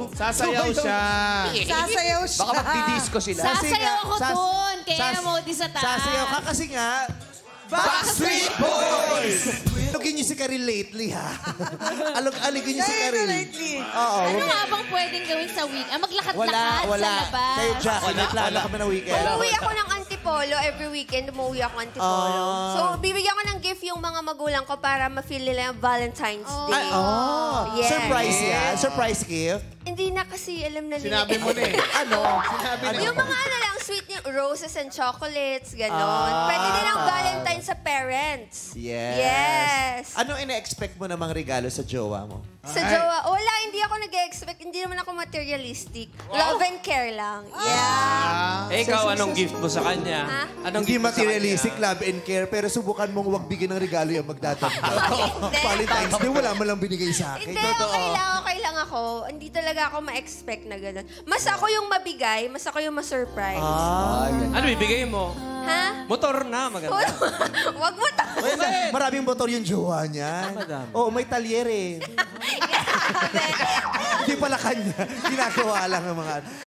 Sasayaw siya. Sasayaw siya. Baka magdidisco sila. Sasayaw ako doon. Kaya emoji sa taas. Sasayaw ka kasi nga, Backstreet Boys! alugin niyo si Karil lately, ha? Alugin niyo si Karil. Oo. Ano nga bang pwedeng gawin sa weekend? Maglakad-lakad sa Wala. labas. Kayo, Jackie, may plano kami na weekend. Umuwi ako ng Antipolo. Every weekend, umuwi ako Antipolo. So, bibigyan ko ng gift yung mga magulang ko para ma-feel nila yung Valentine's Day. Yes. Surprise yan? Surprise gift? Hindi na kasi alam na nila. Sinabi mo na eh. Ano? Yung mga ano lang, sweet yung roses and chocolates, gano'n. Pwede din ang Valentine sa parents. Yes. Anong ina-expect mo namang regalo sa jowa mo? Sa jowa, wala, hindi ako nag-expect. Hindi naman ako materialistic. Love and care lang. Yeah. Eh, ikaw, anong gift mo sa kanya? Ha? Anong Hindi gift mo sa materialistic, kanya? love and care, pero subukan mong huwag bigyan ng regalo yung magdadagdag. Valentine's Day, wala mo lang binigay sa akin. Hindi, okay lang ako. Hindi talaga ako ma-expect na gano'n. Mas ako yung mabigay, mas ako yung ma-surprise. Ano bibigay mo? Ha? Motor na, maganda. Wag mo ta. Maraming motor yung jowa niya. Oo, may talyer eh. Hindi pala kanya. Ginagawa lang ng mga...